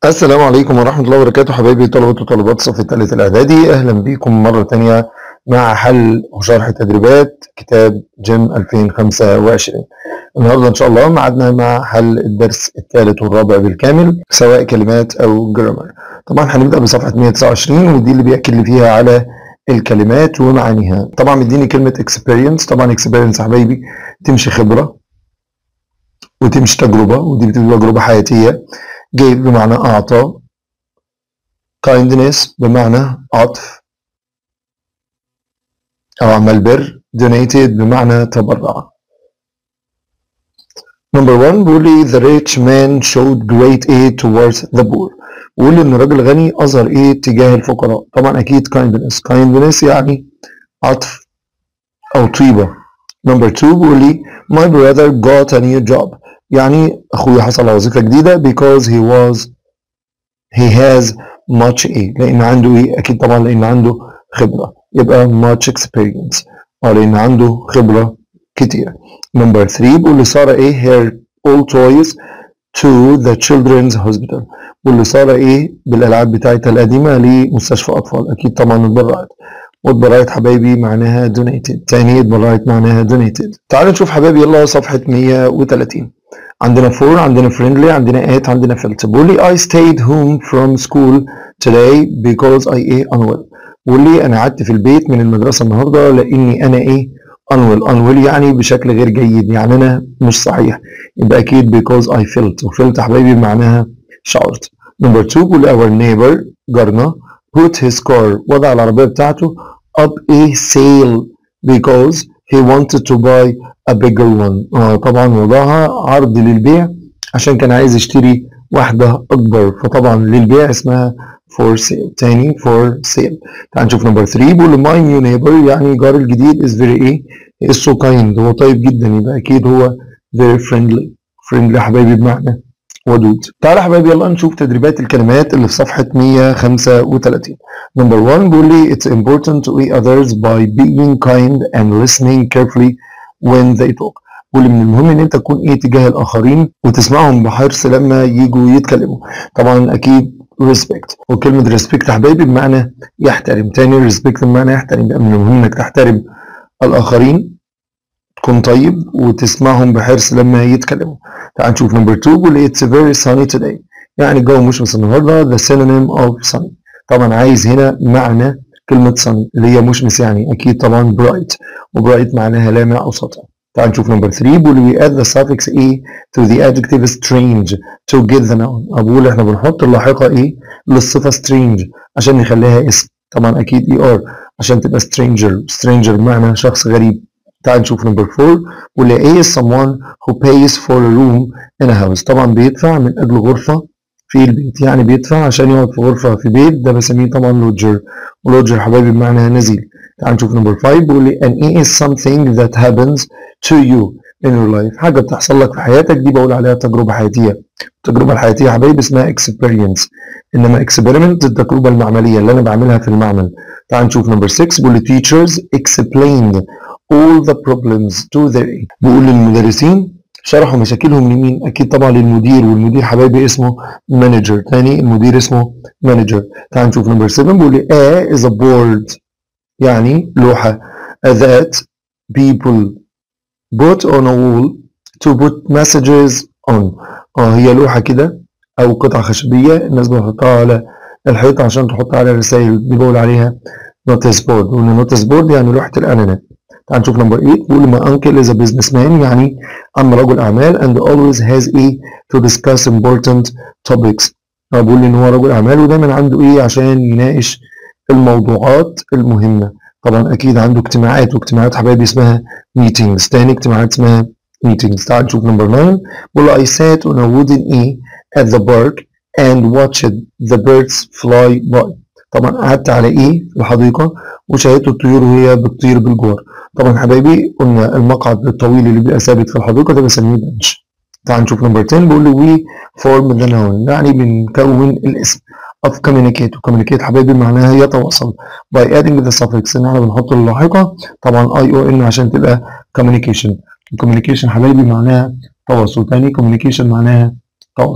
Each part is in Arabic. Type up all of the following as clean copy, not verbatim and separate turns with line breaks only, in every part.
السلام عليكم ورحمة الله وبركاته حبايبي طلبة وطالبات الصف الثالث الإعدادي، أهلا بكم مرة تانية مع حل وشرح تدريبات كتاب جيم 2025. النهاردة إن شاء الله معادنا مع حل الدرس الثالث والرابع بالكامل سواء كلمات أو جرامر. طبعا هنبدأ بصفحة 129 ودي اللي بيأكد لي فيها على الكلمات ومعانيها. طبعا مديني كلمة experience، طبعا experience حبايبي تمشي خبرة وتمشي تجربة، ودي بتبقى تجربة حياتية. gave بمعنى أعطى، kindness بمعنى عطف أو عمل بر، donated بمعنى تبرع. Number 1 بيقول لي the rich man showed great aid towards the poor. بيقول لي إن الراجل الغني أظهر إيه تجاه الفقراء؟ طبعا أكيد kindness يعني عطف أو طيبة. Number 2 بيقول لي my brother got a new job، يعني أخوي حصل على وظيفة جديدة because he has much ايه، لان عنده ايه؟ اكيد طبعا لان عنده خبره، يبقى much experience، او لان عنده خبره كتير. نمبر 3 بيقول لي ساره ايه her all toys to the children's hospital. بيقول لي ساره ايه بالالعاب بتاعتها القديمه لمستشفى اطفال، اكيد طبعا اتبرعت، واتبرعت حبايبي معناها donated، تاني اتبرعت معناها donated. تعالوا نشوف حبايبي يلا صفحه 130. عندنا for، عندنا friendly، عندنا at، عندنا felt. بيقول لي I stayed home from school today because I unwell. بيقول لي أنا قعدت في البيت من المدرسة النهاردة لأني أنا unwell يعني بشكل غير جيد، يعني أنا مش صحيح، يبقى أكيد because I felt، وفelt حبايبي معناها شعرت. نمبر 2 بيقول our neighbor جارنا put his car وضع العربية بتاعته up a sale because he wanted to buy a bigger one. طبعا وضعها عرض للبيع عشان كان عايز يشتري واحدة أكبر، فطبعا للبيع اسمها for sale. تاني for sale. تعال نشوف نمبر 3 بيقول my new neighbor يعني جار الجديد is very ايه؟ is so kind، هو طيب جدا، يبقى أكيد هو very friendly. friendly حبايبي بمعنى ودود. تعالى حبايبي يلا نشوف تدريبات الكلمات اللي في صفحة 135. نمبر 1 بيقول لي it's important to others by being kind and listening carefully when they talk. بيقول لي من المهم ان انت تكون ايه تجاه الاخرين وتسمعهم بحرص لما يجوا يتكلموا. طبعا اكيد respect، وكلمة respect حبايبي بمعنى يحترم. تاني respect بمعنى يحترم، يبقى من المهم انك تحترم الاخرين، تكون طيب وتسمعهم بحرص لما يتكلموا. تعال نشوف نمبر 2 بيقول لي it's very sunny today، يعني الجو مشمس النهارده. the synonym of sunny، طبعا عايز هنا معنى كلمة sunny اللي هي مشمس، يعني أكيد طبعا bright، وbright معناها لامع أو سطع. تعال نشوف نمبر 3 بيقول we add the suffix إيه to the adjective strange to get the noun. بقول إحنا بنحط اللاحقة إيه للصفة strange عشان نخليها اسم، طبعا أكيد ER عشان تبقى stranger بمعنى شخص غريب. تعال نشوف نمبر 4 بيقول لي A is someone who pays for a room in a house، طبعا بيدفع من أجل غرفة في البيت، يعني بيدفع عشان يقعد في غرفة في بيت، ده بسميه طبعا لوجر، ولوجر حبايبي بمعنى نزيل. تعال نشوف نمبر 5 بيقول لي an A is something that happens to you in your life، حاجة بتحصل لك في حياتك، دي بقول عليها تجربة حياتية. التجربة الحياتية حبايبي اسمها experience، إنما experiment التجربة المعملية اللي أنا بعملها في المعمل. تعال نشوف نمبر 6 بيقول لي teachers explained all the problems to their aid. بيقول للمدرسين شرحوا مشاكلهم لمين؟ أكيد طبعا للمدير، والمدير حبايبي اسمه مانجر. تاني المدير اسمه مانجر. تعال نشوف نمبر 7 بيقول لي A is a board يعني لوحة that people put on a wall to put messages on. هي لوحة كده أو قطعة خشبية الناس بتحطها على الحيطة عشان تحط عليها رسائل، دي بقول عليها notice board. وإن notice board يعني لوحة الإعلانات. تعال نشوف نمبر 8 بيقول my uncle is a businessman يعني عم رجل أعمال and always has to discuss important topics. بقول لي إن هو رجل أعمال ودايما عنده عشان يناقش الموضوعات المهمة. طبعا أكيد عنده اجتماعات، واجتماعات حبايبي اسمها meetings. تاني اجتماعات اسمها meetings. تعال نشوف نمبر 9 بيقول I sat on a wooden at the park and watched the birds fly by. طبعا قعدت على في الحديقة وشاهدت الطيور وهي بتطير بالجوار. طبعا حبايبي قلنا المقعد الطويل اللي بيبقى ثابت في الحديقة ده بسميه بنش. تعال نشوف نمبر 10 بيقول لي we form the noun يعني بنكون الاسم of communicate، وcommunicate حبايبي معناها يتواصل by adding the suffix ان احنا بنحط اللاحقة طبعا ION عشان تبقى communication. communication حبايبي معناها تواصل. تاني communication معناها تواصل.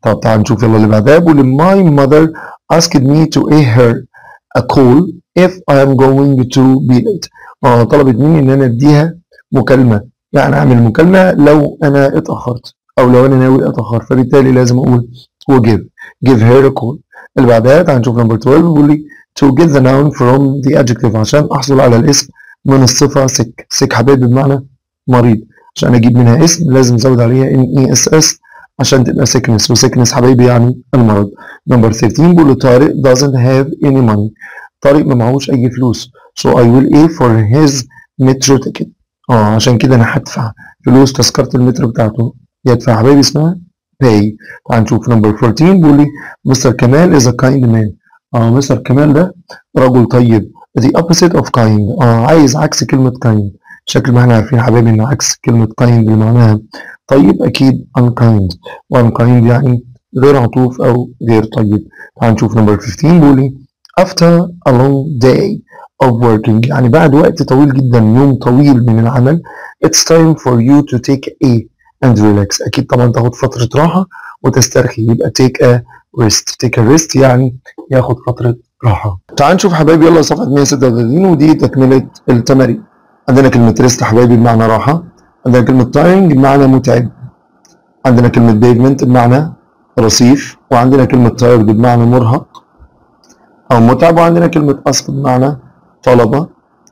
طب تعال نشوف يلا اللي بعدها. بيقول my mother asked me to pay her a call if I am going to be late. طلبت مني ان انا اديها مكالمة، يعني اعمل مكالمة لو انا اتأخرت او لو انا ناوي اتأخر، فبالتالي لازم اقول give her a call. اللي بعدها تعال نشوف نمبر 12. بيقول لي to get the noun from the adjective، عشان احصل على الاسم من الصفة sick حبايبي بمعنى مريض، عشان اجيب منها اسم لازم ازود عليها NESS عشان تبقى sickness، وsickness حبايبي يعني المرض. نمبر 13 بيقول له طارق doesn't have any money. طارق ما معهوش اي فلوس so I will pay for his metro ticket. عشان كده انا هدفع فلوس تذكرة المترو بتاعته، يدفع حبايبي اسمها pay. تعال نشوف نمبر 14. بيقول لي مستر كمال is a kind man. مستر كمال ده رجل طيب. the opposite of kind. عايز عكس كلمة kind. شكل ما احنا عارفين حبايبي ان عكس كلمة kind اللي معناها طيب اكيد unkind، unkind يعني غير عطوف او غير طيب. تعال نشوف نمبر 15. بيقول لي after a long day of working، يعني بعد وقت طويل جدا، يوم طويل من العمل، it's time for you to take a and relax. اكيد طبعا تاخد فترة راحة وتسترخي، يبقى take a rest يعني ياخد فترة راحة. تعال نشوف حبايبي يلا صفحة 136 ودي تكملة التمارين. عندنا كلمة rest حبايبي بمعنى راحة، عندنا كلمة tiring بمعنى متعب، عندنا كلمة pavement بمعنى رصيف، وعندنا كلمة tired بمعنى مرهق أو متعب، وعندنا كلمة ask بمعنى طلبة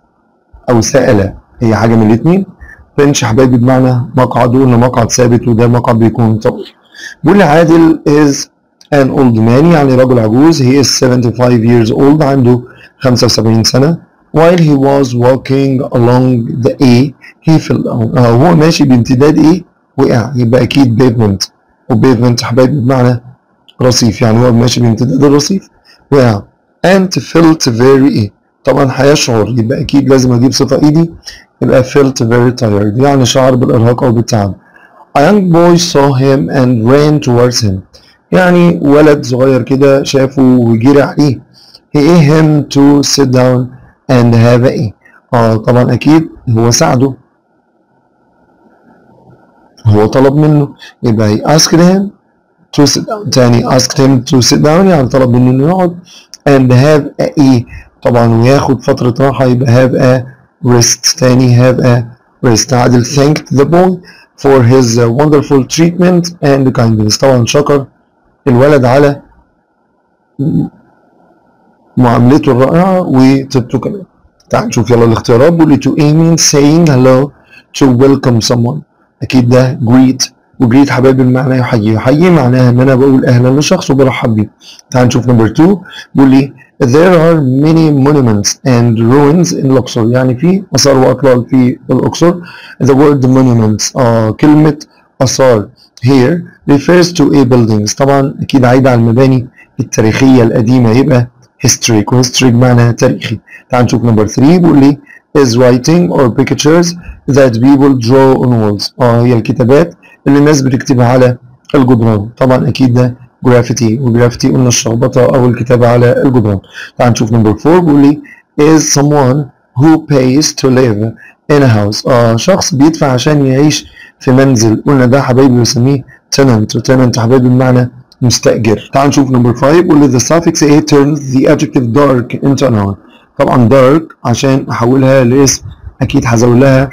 أو سأل، هي حاجة من الاتنين. bench حبايبي بمعنى مقعد، وقلنا مقعد ثابت وده مقعد بيكون طويل. بيقول لي عادل is an old man، يعني رجل عجوز. he is 75 years old، عنده 75 سنة. while he was walking along the A he fell down. هو ماشي بامتداد ايه وقع، يبقى اكيد pavement، وpavement حبايبي بمعنى رصيف، يعني هو ماشي بامتداد الرصيف وقع. and felt very ايه طبعا هيشعر، يبقى اكيد لازم اجيب صفة ايدي، يبقى felt very tired يعني شعر بالارهاق او بالتعب. a young boy saw him and ran towards him، يعني ولد صغير كده شافه وجري عليه. he asked him to sit down and have a طبعا اكيد هو ساعده، هو طلب منه، يبقى he asked him to sit down. تاني asked him to sit down يعني طلب منه انه يقعد. and have a طبعا وياخد فترة راحة، يبقى have a rest. تاني have a rest. عادل thanked the boy for his wonderful treatment and kindness. طبعا شكر الولد على معاملته الرائعة وطيبته كمان. تعال نشوف يلا الاختيارات. بيقول لي to aim in saying hello to welcome someone، أكيد ده greet، وجريت حبايبي بمعنى يحيي، يحيي معناها ان انا بقول اهلا لشخص وبرحب بيه. تعال نشوف نمبر 2. بيقول لي there are many monuments and ruins in Luxor، يعني في اثار واطلال في الاقصر. the word monuments كلمة اثار here refers to a buildings، طبعا اكيد عايدة على المباني التاريخية القديمة، يبقى historic، وhistory بمعنى تاريخي. تعال نشوف نمبر 3. بيقول لي is writing or pictures that people draw on walls، هي الكتابات اللي الناس بتكتبها على الجدران، طبعا اكيد ده جرافيتي، وجرافيتي قلنا الشخبطه او الكتابه على الجدران. تعال نشوف نمبر 4. بيقول لي is someone who pays to live in a house، شخص بيدفع عشان يعيش في منزل، قلنا ده حبايبي بنسميه tenant، وtenant حبايبي بمعنى مستأجر. تعال نشوف نمبر 5. بيقول لي the suffix a turns the adjective dark into a noun، طبعا dark عشان احولها لاسم اكيد هزود لها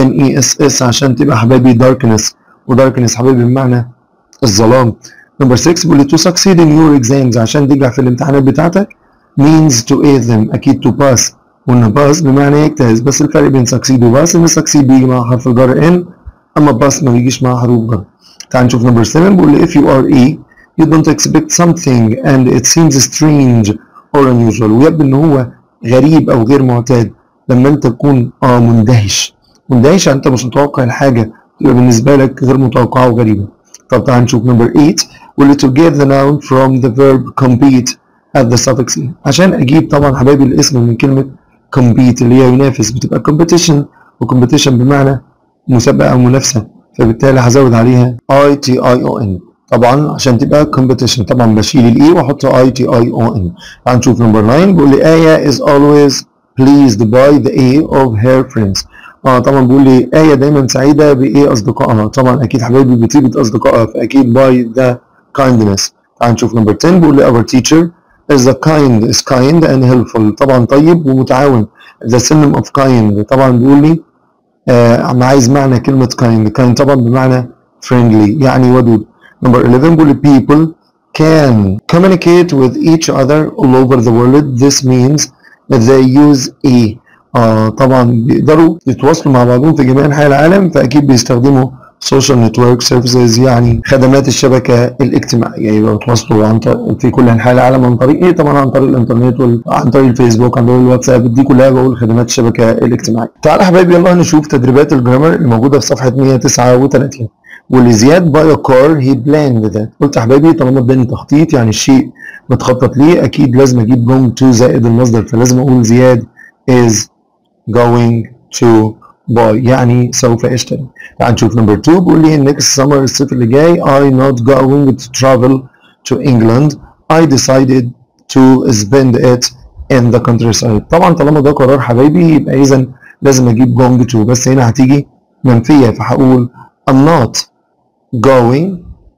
NESS عشان تبقى حبايبي darkness، وداركنس حبايبي بمعنى الظلام. نمبر 6 بيقول لي to succeed in your exams عشان تنجح في الامتحانات بتاعتك means to aid them، اكيد to pass، وان pass بمعنى يجتاز، بس الفرق بين succeed و pass ان succeed بيجي مع حرف الجر ان، اما pass ما بيجيش مع حروف جر. تعال نشوف نمبر 7. بيقول لي if you are a you don't expect something and it seems strange or unusual، ويبدو ان هو غريب او غير معتاد لما انت تكون مندهش. مندهش يعني انت مش متوقع الحاجه يبقى بالنسبة لك غير متوقعة وغريبة. طب تعال نشوف نمبر 8. واللي to get the noun from the verb compete at the suffix عشان أجيب طبعا حبايبي الاسم من كلمة compete اللي هي ينافس، بتبقى competition، وcompetition بمعنى مسابقة أو منافسة، فبالتالي هزود عليها ITION طبعا عشان تبقى competition. طبعا بشيل الإي وأحط ITION. تعال نشوف نمبر 9. بيقول لي آية is always pleased by the A of her friends. طبعا بيقول لي آية دايما سعيدة بإيه أصدقائها، طبعا أكيد حبايبي بطيبة أصدقائها، فأكيد باي ده kindness. تعال نشوف نمبر 10 بيقول لي our teacher is kind and helpful. طبعا طيب ومتعاون. the synonym of kind طبعا بيقول لي أنا عايز معنى كلمة kind طبعا بمعنى friendly يعني ودود. نمبر 11 بيقول لي people can communicate with each other all over the world. This means that they use طبعا بيقدروا يتواصلوا مع بعضهم في جميع أنحاء العالم، فأكيد بيستخدموا social network services يعني خدمات الشبكة الاجتماعية. يبقى بيتواصلوا عن طريق في كل أنحاء العالم عن طريق طبعا عن طريق الإنترنت وعن طريق الفيسبوك عن طريق الواتساب. دي كلها بقول خدمات الشبكة الاجتماعية. تعالى يا حبايبي يلا نشوف تدريبات الجرامر اللي موجودة في صفحة 139. واللي زياد باي كار هي بلاند ذات. قلت يا حبايبي طالما اداني تخطيط يعني الشيء متخطط ليه اكيد لازم اجيب going to زائد المصدر، فلازم اقول زياد is going to buy يعني سوف يشتري. تعال نشوف نمبر 2 بيقول لي next summer الصيف اللي جاي I not going to travel to England. I decided to spend it in the countryside. طبعا طالما ده قرار حبايبي يبقى اذا لازم اجيب going to، بس هنا هتيجي منفية فهقول I'm not going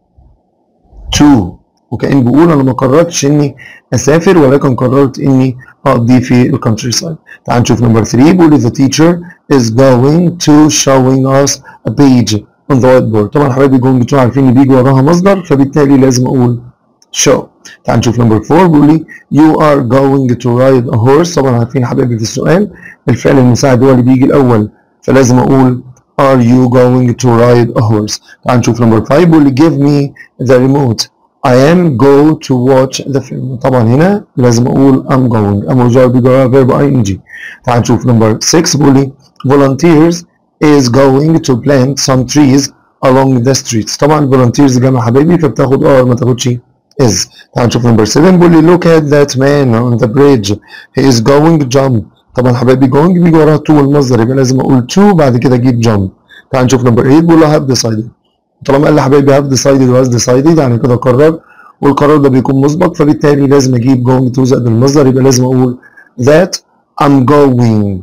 to، وكأن بقول أنا ما قررتش إني أسافر ولكن قررت إني أقضي في الكونتري سايد. تعال نشوف نمبر 3 بيقول the teacher is going to showing us a page on the whiteboard. طبعا حبايبي going to عارفين بيجي وراها مصدر فبالتالي لازم أقول show. تعال نشوف نمبر 4 بيقول لي you are going to ride a horse. طبعا عارفين حبايبي في السؤال الفعل المساعد هو اللي بيجي الأول فلازم أقول are you going to ride a horse. تعال نشوف نمبر 5 بيقول لي give me the remote. I am go to watch the film. طبعا هنا لازم اقول I'm going. أما الجواب بيجي وراها verb ing. تعال نشوف نمبر 6 بيقول لي volunteers is going to plant some trees along the streets. طبعا volunteers جمع حبايبي فبتاخد ما تاخدش is. تعال نشوف نمبر 7 بيقول لي look at that man on the bridge he is going to jump. طبعا حبايبي going بيجي وراها to المصدر يبقى لازم اقول to بعد كده اجيب jump. تعال نشوف نمبر 8 بيقول له have decided. طالما قال لي حبايبي have decided و has decided يعني كده قرر والقرار ده بيكون مسبق فبالتالي لازم اجيب going to زائد المصدر يبقى لازم اقول that I'm going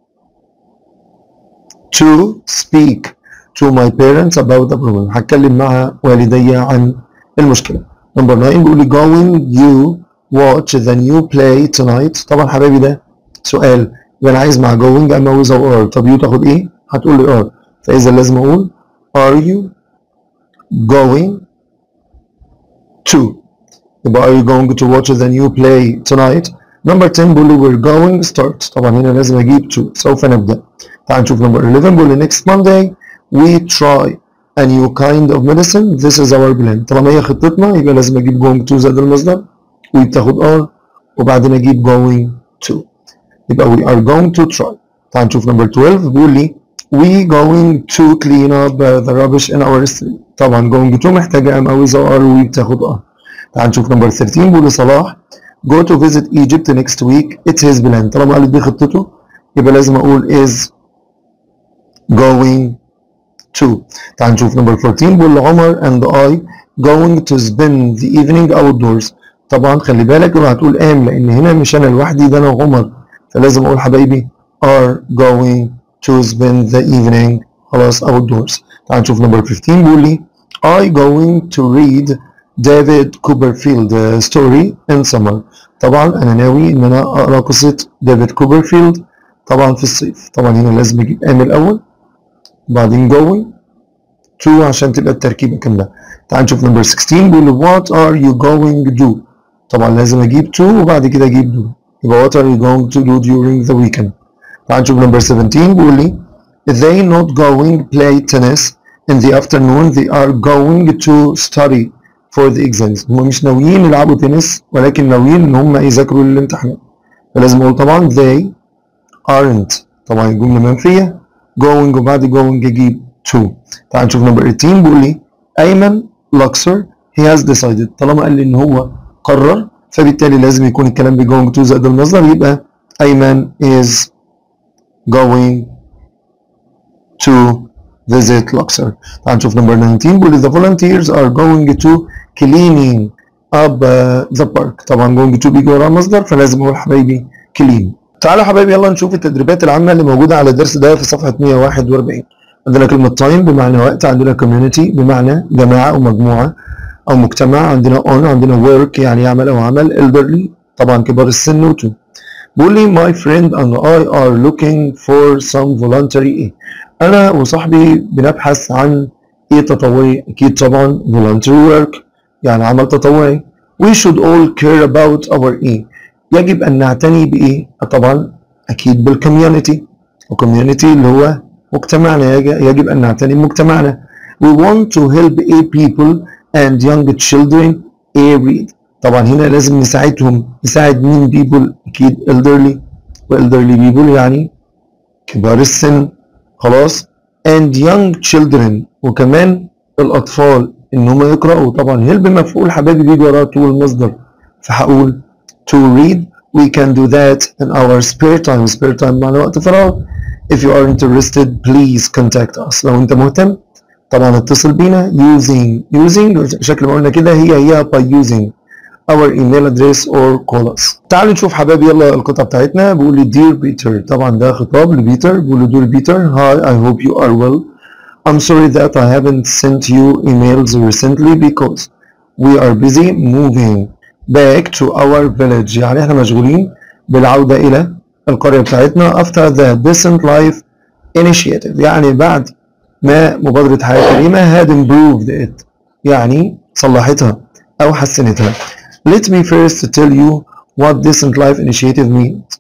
to speak to my parents about the problem. هتكلم مع والدي عن المشكلة. نمبر 9 بيقول لي going you watch the new play tonight. طبعا حبايبي ده سؤال يبقى انا عايز مع going اما with او are. طب يو تاخد ايه؟ هتقول لي are، فاذا لازم اقول are you going to. يبقى are you going to watch the new play tonight. نمبر 10 بيقول لي we're going start. طبعا هنا لازم اجيب to سوف نبدأ. تعال نشوف نمبر 11 بيقول لي next Monday we try a new kind of medicine. This is our plan. طالما هي خطتنا يبقى لازم اجيب going to زائد المصدر وبتاخد are وبعدين اجيب going to. يبقى we are going to try. تعال نشوف نمبر 12 بيقول لي we going to clean up the rubbish in our street. طبعا going to محتاجة am أو is أو are وبتاخد are. تعال نشوف نمبر 13 بيقول لي صلاح go to visit Egypt next week. It's his plan. طالما قالت دي خطته يبقى لازم أقول is going to. تعال نشوف نمبر 14 بيقول لي عمر and I going to spend the evening outdoors. طبعا خلي بالك يبقى هتقول am لأن هنا مش أنا لوحدي ده أنا وعمر فلازم أقول حبايبي are going to spend the evening خلاص outdoors. تعال نشوف نمبر 15 بيقول لي I going to read David Copperfield story in summer. طبعا انا ناوي ان انا اقرا قصه ديفيد كوبرفيلد طبعا في الصيف. طبعا هنا لازم اجيب ام الاول بعدين going to عشان تبقى التركيبه كامله. تعال نشوف نمبر 16 بيقول لي what are you going to do. طبعا لازم اجيب to وبعد كده اجيب do يبقى what are you going to do during the weekend. تعال نشوف نمبر 17 بيقول لي they not going play tennis in the afternoon. They are going to study for the exams. هم مش ناويين يلعبوا تنس ولكن ناويين ان هم يذاكروا للامتحانات. فلازم اقول طبعا they aren't. طبعا الجمله منفيه going وبعد going اجيب to. تعال نشوف نمبر 18 بيقول لي ايمن لوكسر he has decided. طالما قال لي ان هو قرر فبالتالي لازم يكون الكلام ب going to زائد المصدر يبقى ايمن is going to visit Luxor. تعال نشوف نمبر 19 بيقول لي the volunteers are going to cleaning up the park. طبعا going to بيجي وراها مصدر فلازم اقول حبايبي clean. تعالوا يا حبايبي يلا نشوف التدريبات العامة اللي موجودة على الدرس ده في صفحة 141. عندنا كلمة time بمعنى وقت، عندنا community بمعنى جماعة أو مجموعة، أو مجتمع. عندنا on، عندنا work يعني يعمل أو عمل. elderly طبعا كبار السن. و to بيقول لي my friend and I are looking for some voluntary إيه. أنا وصاحبي بنبحث عن إيه تطوعي. أكيد طبعا voluntary work يعني عمل تطوعي. we should all care about our إيه. يجب أن نعتني بإيه؟ طبعا أكيد بالكوميونتي، وكوميونتي اللي هو مجتمعنا. يجب أن نعتني بمجتمعنا. we want to help A people and young children A read. طبعا هنا لازم نساعدهم. نساعد مين؟ people أكيد elderly، و elderly people يعني كبار السن. خلاص. and young children وكمان الأطفال إنهم يقرأوا. طبعا help مفعول حبايبي بيجي وراه to المصدر، فهقول to read. we can do that in our spare time. spare time معنى وقت فراغ. if you are interested please contact us. لو أنت مهتم طبعا اتصل بينا using شكل ما قلنا كده هي by using our email address or call us. تعالوا نشوف حبايبي يلا القطعة بتاعتنا. بيقول لي dear Peter. طبعا ده خطاب لبيتر. بيقول له dear Peter hi I hope you are well. I'm sorry that I haven't sent you emails recently because we are busy moving back to our village. يعني احنا مشغولين بالعودة إلى القرية بتاعتنا after the Decent Life Initiative. يعني بعد ما مبادرة حياة كريمة had improved it يعني صلحتها أو حسنتها. Let me first tell you what Decent Life Initiative means.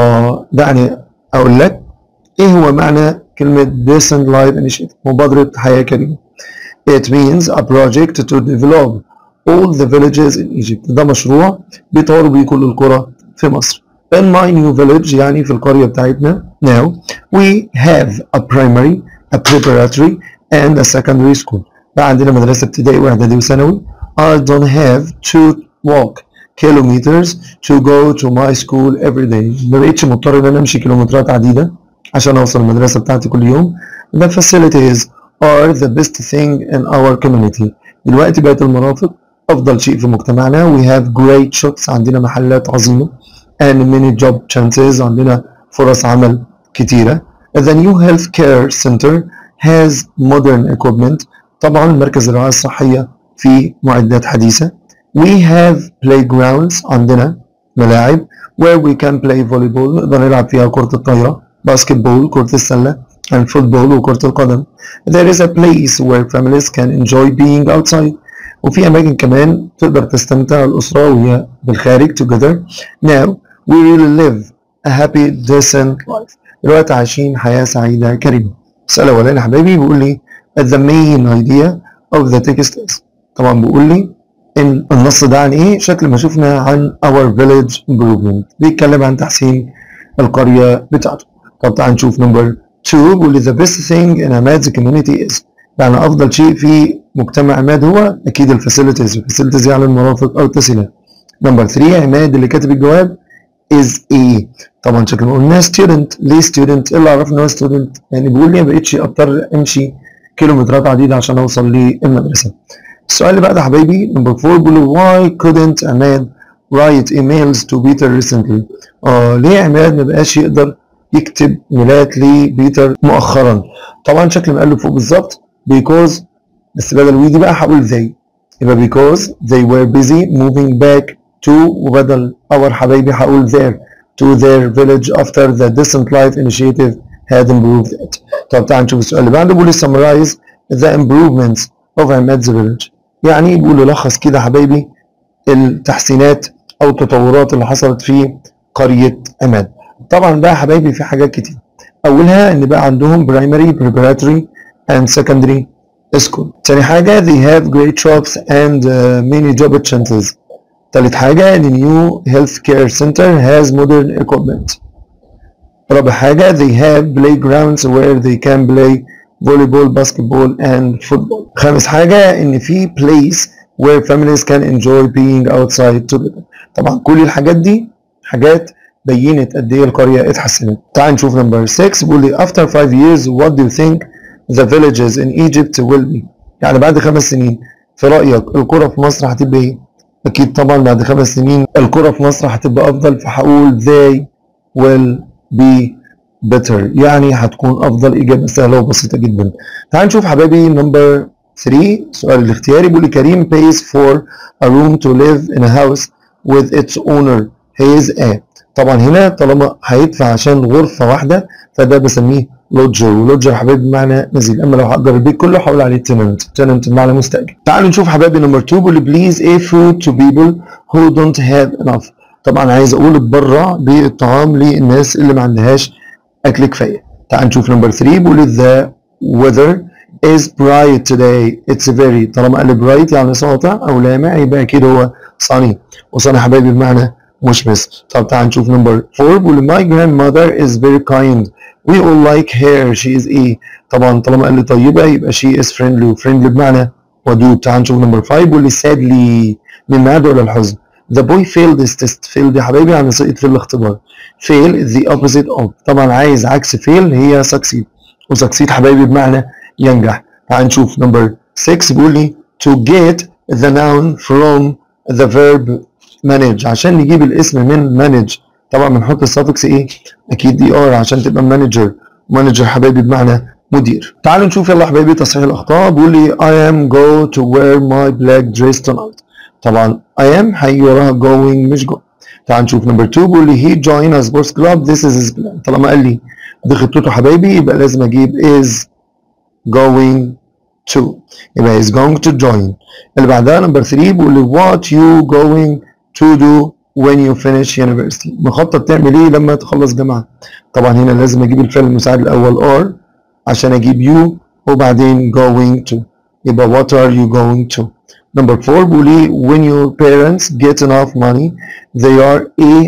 دعني أقول لك إيه هو معنى كلمة Decent Life Initiative، مبادرة حياة كريمة. It means a project to develop all the villages in Egypt. ده مشروع بيطور بيه كل القرى في مصر. In my new village يعني في القرية بتاعتنا now we have a primary, a preparatory and a secondary school. بقى عندنا مدرسة ابتدائي واعدادي وثانوي. I don't have to walk kilometers to go to my school every day. ما بقتش مضطر ان انا امشي كيلومترات عديدة عشان اوصل المدرسة بتاعتي كل يوم. The facilities are the best thing in our community. دلوقتي بقت المرافق افضل شيء في مجتمعنا. We have great shops. عندنا محلات عظيمة. and many job chances. عندنا فرص عمل كتيرة. The new healthcare center has modern equipment. طبعا مركز الرعاية الصحية فيه معدات حديثة. We have playgrounds. عندنا ملاعب where we can play volleyball. نقدر نلعب فيها كرة الطايرة، basketball كرة السلة and football وكرة القدم. There is a place where families can enjoy being outside. وفي أماكن كمان تقدر تستمتع الأسرة وهي بالخارج together. Now we really live a happy decent life. دلوقتي عايشين حياة سعيدة كريمة. السؤال الأولاني يا حبايبي بيقول لي the main idea of the text is. طبعا بيقول لي إن النص ده عن إيه؟ شكل ما شفنا عن our village improvement. بيتكلم عن تحسين القرية بتاعته. طب تعال نشوف نمبر 2. بيقول لي the best thing in Ahmad's community is. يعني أفضل شيء في مجتمع عماد هو أكيد الفاسيلتيز. الفاسيلتيز يعني المرافق أو التسهيلات. نمبر 3 عماد اللي كاتب الجواب is ايه؟ طبعا شكل ما قلنا student. ليه student؟ ايه اللي عرفنا هو student؟ يعني بيقول لي ما بقتش اضطر امشي كيلومترات عديده عشان اوصل للمدرسه. السؤال اللي بعده يا حبايبي نمبر 4 بيقول له why couldn't عماد write emails to Peter recently؟ ليه عماد ما بقاش يقدر يكتب ايميلات لبيتر مؤخرا؟ طبعا شكل ما قال له فوق بالظبط because، بس بدل وي دي بقى هقول they. يبقى because they were busy moving back to، وبدل our حبايبي هقول their to their village after the Decent Life Initiative had improved it. طب تعال نشوف السؤال اللي بعده. بيقول summarize the improvements of Ahmad's village. يعني بيقول لخص كده حبايبي التحسينات او التطورات اللي حصلت في قرية عماد. طبعا بقى حبايبي في حاجات كتير. اولها ان بقى عندهم primary, preparatory and secondary school. تاني حاجة they have great shops and many job chances. تالت حاجة the new healthcare center has modern equipment. رابع حاجة they have playgrounds where they can play volleyball, basketball and football. خامس حاجة ان في place where families can enjoy being outside together. طبعا كل الحاجات دي حاجات بينت قد ايه القرية اتحسنت. تعال نشوف نمبر 6. بيقول لي after 5 years what do you think the villages in Egypt will be؟ يعني بعد 5 سنين في رأيك القرى في مصر هتبقى ايه؟ أكيد طبعا بعد 5 سنين القرى في مصر هتبقى أفضل، فهقول they will be better. يعني هتكون أفضل. إجابة سهلة وبسيطة جدا. تعال نشوف حبايبي نمبر 3 السؤال الاختياري بيقول لي كريم pays for a room to live in a house with its owner he is a طبعا هنا طالما هيدفع عشان غرفة واحدة فده بسميه لودجر، ولودجر حبايبي بمعنى نزيل. اما لو هأجر البيت كله هقول عليه تننت، تننت بمعنى مستأجر. تعالوا نشوف حبايبي نمبر 2 بيقول لي please a food to people who don't have enough. طبعا عايز اقول اتبرع بالطعام للناس اللي ما عندهاش اكل كفايه. تعال نشوف نمبر 3 بيقول لي the weather is bright today it's very طالما قال bright يعني ساطع او لامع يبقى اكيد هو sunny، وصنع حبايبي بمعنى مشمس. طب تعال نشوف نمبر 4 بيقول لي my grandmother is very kind we all like her she is a طبعا طالما قال لي طيبه يبقى she is friendly، وفريندلي بمعنى ودود. تعال نشوف نمبر 5 بيقول لي sadly من ماذا ولا الحزن. The boy failed his test failed يا حبايبي يعني سقط في الاختبار. fail is the opposite of طبعا عايز عكس fail هي succeed، وsucceed حبايبي بمعنى ينجح. تعال نشوف نمبر 6 بيقول لي to get the noun from the verb manage عشان نجيب الاسم من manage طبعا بنحط السفكس ايه؟ اكيد dr عشان تبقى manager، manager حبايبي بمعنى مدير. تعالوا نشوف يلا حبايبي تصحيح الاخطاء. بيقول لي I am go to wear my black dress tonight طبعا I am هيجي وراها going مش go. تعال نشوف نمبر 2 بيقول لي he join a sports club this is his plan طالما قال لي دي خطته حبايبي يبقى لازم اجيب is going to يبقى is going to join. اللي بعدها نمبر 3 بيقول لي what you going to do when you finish university مخطط تعمل ايه لما تخلص جامعه. طبعا هنا لازم اجيب الفعل المساعد الاول are عشان اجيب you وبعدين going to يبقى what are you going to. نمبر 4 بيقول لي when your parents get enough money they are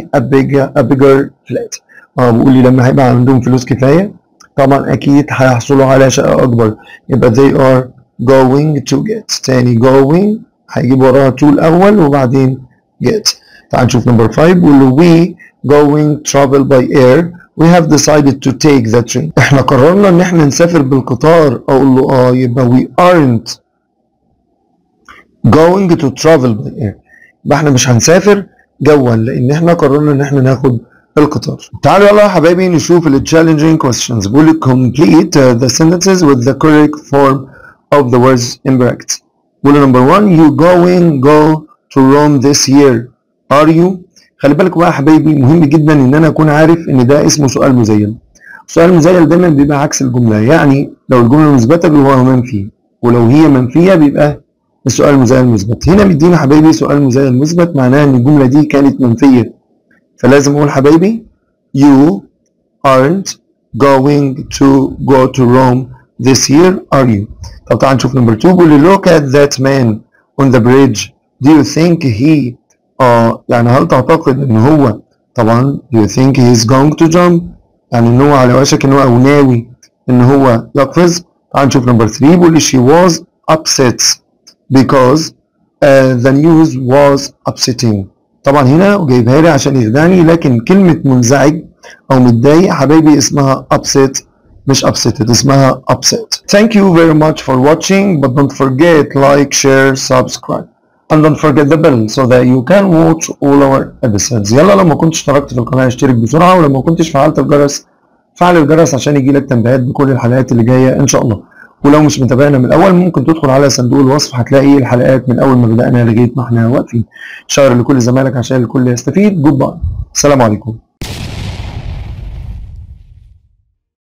a bigger flat بيقول لي لما هيبقى عندهم فلوس كفايه طبعا اكيد هيحصلوا على شقه اكبر يبقى they are going to get. تاني going هيجيب وراها to الاول وبعدين get. تعال نشوف نمبر 5 بيقول له we going travel by air we have decided to take the train احنا قررنا ان احنا نسافر بالقطار. اقول له يبقى we aren't going to travel by air يبقى احنا مش هنسافر جوا لان احنا قررنا ان احنا ناخد القطار. تعالوا يلا يا حبايبي نشوف ال challenging questions. بيقول لك complete the sentences with the correct form of the words in brackets. بيقول نمبر 1 you go to Rome this year are you. خلي بالك بقى يا حبايبي مهم جدا ان انا اكون عارف ان ده اسمه سؤال مزيل. السؤال المزيل دايما بيبقى عكس الجمله، يعني لو الجمله مثبته بيبقى هو منفي، ولو هي منفيه بيبقى السؤال المزيل مثبت. هنا مدينا حبايبي سؤال مزيل مثبت معناه ان الجمله دي كانت منفيه، فلازم اقول حبايبي you aren't going to go to Rome this year are you. طب تعال نشوف نمبر 2 بيقول لي look at that man on the bridge do you think he يعني هل تعتقد ان هو طبعا do you think he is going to jump يعني ان هو على وشك ان هو او ناوي ان هو يقفز. تعال نشوف نمبر 3 بيقول لي she was upset because the news was upsetting طبعا هنا جايبها لي عشان يخدعني، لكن كلمة منزعج او متضايق حبايبي اسمها upset مش upset اسمها upset. Thank you very much for watching but don't forget like share subscribe and don't forget the bell so that you can watch all our episodes. يلا لما كنت اشتركت في القناة اشترك بسرعة، ولما كنتش فعلت الجرس فعل الجرس عشان يجيلك تنبيهات بكل الحلقات اللي جاية ان شاء الله. ولو مش متابعنا من الاول ممكن تدخل على صندوق الوصف هتلاقي الحلقات من اول ما بدأنا لغاية ما احنا واقفين. شير لكل زمايلك عشان الكل يستفيد. جود باي، السلام عليكم.